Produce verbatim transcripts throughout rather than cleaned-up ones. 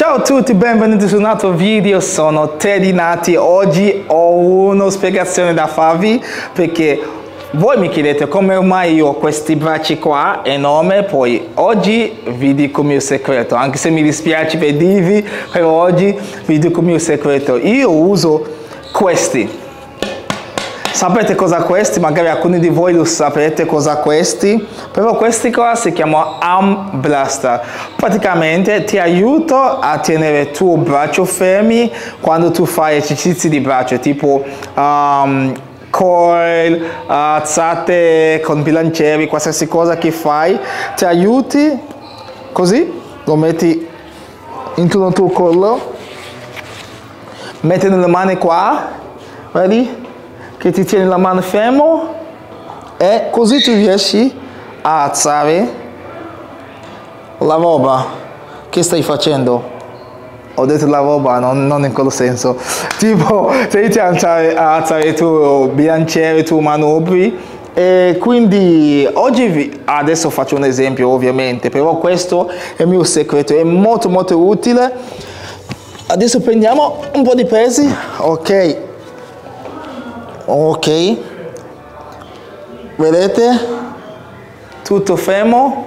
Ciao a tutti, benvenuti su un altro video, sono Teddy Nati. Oggi ho una spiegazione da farvi perché voi mi chiedete come mai io ho questi bracci qua enormi, poi oggi vi dico il mio segreto, anche se mi dispiace per dirvi, però oggi vi dico il mio segreto. Io uso questi. Sapete cosa questi? Magari alcuni di voi lo sapete cosa questi, però questi qua si chiamano Arm Blaster. Praticamente ti aiuto a tenere il tuo braccio fermi quando tu fai esercizi di braccio, tipo um, curl, alzate con bilancieri, qualsiasi cosa che fai, ti aiuti così, lo metti intorno al tuo collo, metti le mani qua, vedi? Che ti tieni la mano fermo e così tu riesci a alzare la roba. Che stai facendo? Ho detto la roba, non, non in quello senso. Tipo, se ti alzare, a alzare il tuo bilanciere, i tuoi manubri. E quindi oggi vi, adesso faccio un esempio ovviamente, però questo è il mio segreto, è molto molto utile. Adesso prendiamo un po' di pesi, ok. Ok, vedete? Tutto fermo.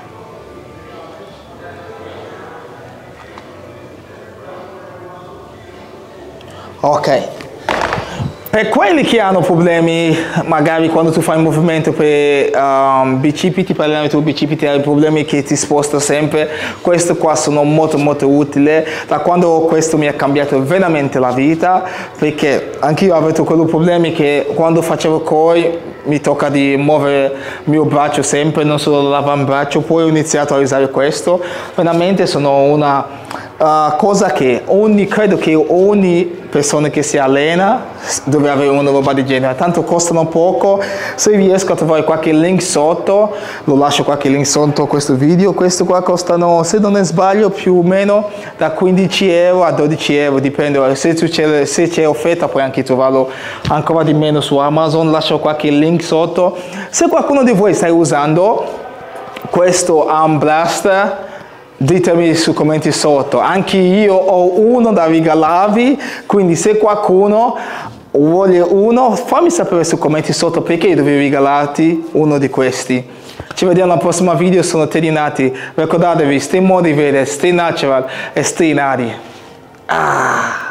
Ok. Per quelli che hanno problemi, magari quando tu fai un movimento per um, bicipiti, per allenare i tuoi bicipiti, hai problemi che ti sposta sempre, questo qua sono molto molto utile. Da quando questo mi ha cambiato veramente la vita, perché anch'io ho avuto quei problemi che quando facevo curl mi tocca di muovere il mio braccio sempre, non solo l'avambraccio, poi ho iniziato a usare questo. Veramente sono una uh, cosa che ogni, credo che ogni persona che si allena deve avere una roba di genere, tanto costano poco. Se riesco a trovare qualche link sotto, lo lascio qualche link sotto questo video. Questo qua costano, se non ne sbaglio, più o meno da quindici euro a dodici euro, dipende, se c'è, se c'è offerta puoi anche trovarlo ancora di meno su Amazon. Lascio qualche link sotto. Se qualcuno di voi sta usando questo Arm Blaster, ditemi sui commenti sotto. Anche io ho uno da regalarvi, quindi se qualcuno vuole uno, fammi sapere sui commenti sotto perché devo regalarti uno di questi. Ci vediamo al prossimo video, sono Teddy Nati. Ricordatevi, stay motivated, stay natural e stay nati. Ah.